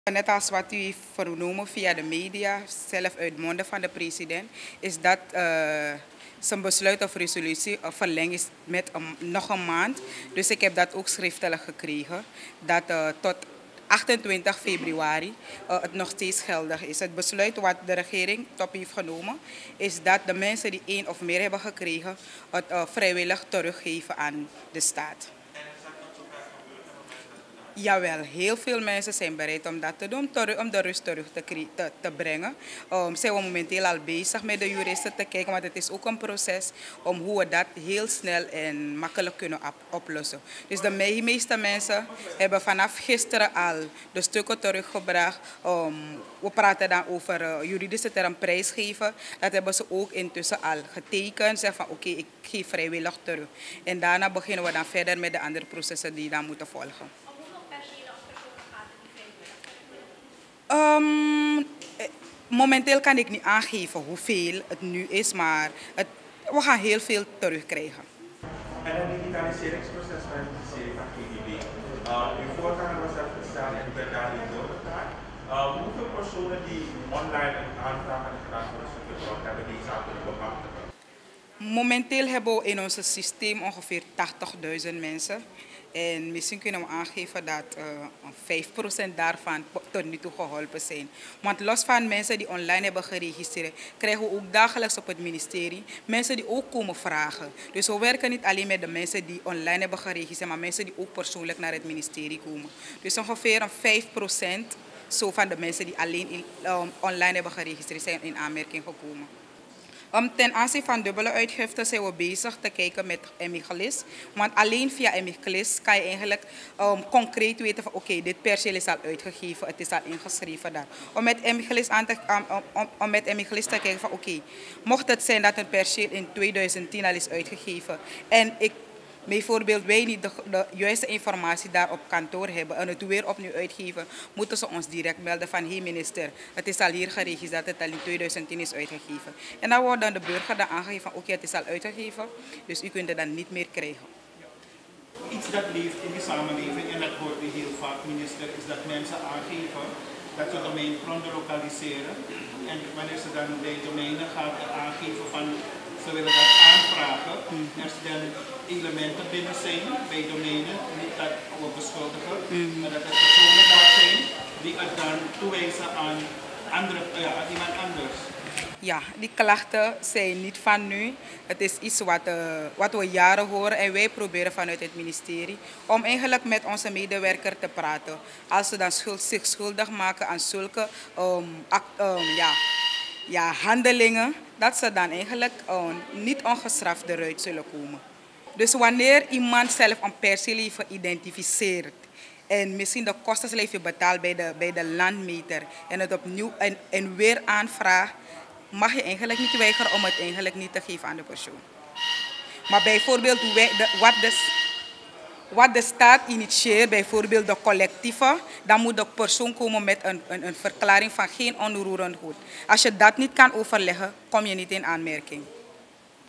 Net als wat u heeft vernomen via de media, zelf uit monden van de president, is dat zijn besluit of resolutie verlengd is met nog een maand. Dus ik heb dat ook schriftelijk gekregen, dat tot 28 februari het nog steeds geldig is. Het besluit wat de regering top heeft genomen, is dat de mensen die één of meer hebben gekregen, het vrijwillig teruggeven aan de staat. Jawel, heel veel mensen zijn bereid om dat te doen, om de rust terug te brengen. Zijn we momenteel al bezig met de juristen te kijken, want het is ook een proces om hoe we dat heel snel en makkelijk kunnen oplossen. Dus de meeste mensen hebben vanaf gisteren al de stukken teruggebracht. We praten dan over juridische term prijsgeven. Dat hebben ze ook intussen al getekend. Zeggen van oké, ik geef vrijwillig terug. En daarna beginnen we dan verder met de andere processen die dan moeten volgen. Momenteel kan ik niet aangeven hoeveel het nu is, maar we gaan heel veel terugkrijgen. En het digitaliseringsproces van GGB. Uw voorganger was dat gestaan en u bent daar niet doorgegaan. Hoeveel personen die online een aanvraag hebben gedaan voor een stukje brood hebben die zaken kunnen bemachtigen? Momenteel hebben we in ons systeem ongeveer 80.000 mensen. En misschien kunnen we aangeven dat 5% daarvan tot nu toe geholpen zijn. Want los van mensen die online hebben geregistreerd, krijgen we ook dagelijks op het ministerie mensen die ook komen vragen. Dus we werken niet alleen met de mensen die online hebben geregistreerd, maar mensen die ook persoonlijk naar het ministerie komen. Dus ongeveer 5% zo van de mensen die alleen online hebben geregistreerd zijn in aanmerking gekomen. Ten aanzien van dubbele uitgifte zijn we bezig te kijken met Emiglis. Want alleen via Emiglis kan je eigenlijk concreet weten van oké, dit perceel is al uitgegeven, het is al ingeschreven daar. Om met Emiglis te kijken van oké, mocht het zijn dat een perceel in 2010 al is uitgegeven en bijvoorbeeld wij niet de juiste informatie daar op kantoor hebben en het weer opnieuw uitgeven, moeten ze ons direct melden van hey minister, het is al hier geregistreerd dat het al in 2010 is uitgegeven. En dan wordt dan de burger dan aangegeven van oké, het is al uitgegeven, dus u kunt het dan niet meer krijgen. Iets dat leeft in de samenleving en dat hoort u heel vaak minister, is dat mensen aangeven dat ze domeingronden lokaliseren en wanneer ze dan bij domeinen gaan aangeven van ze willen dat aanvragen, als er dan elementen binnen zijn bij domeinen, niet dat we beschuldigen, maar dat er personen daar zijn die het dan toewijzen aan iemand anders. Ja, die klachten zijn niet van nu. Het is iets wat we jaren horen en wij proberen vanuit het ministerie om eigenlijk met onze medewerker te praten. Als ze dan zich schuldig maken aan zulke handelingen, dat ze dan eigenlijk niet ongestraft eruit zullen komen. Dus wanneer iemand zelf een perceel heeft geïdentificeerd en misschien de kosten heeft betaald bij de landmeter en het opnieuw en weer aanvraagt, mag je eigenlijk niet weigeren om het eigenlijk niet te geven aan de persoon. Maar bijvoorbeeld wat de staat initieert, bijvoorbeeld de collectieven, dan moet de persoon komen met een verklaring van geen onroerend goed. Als je dat niet kan overleggen, kom je niet in aanmerking.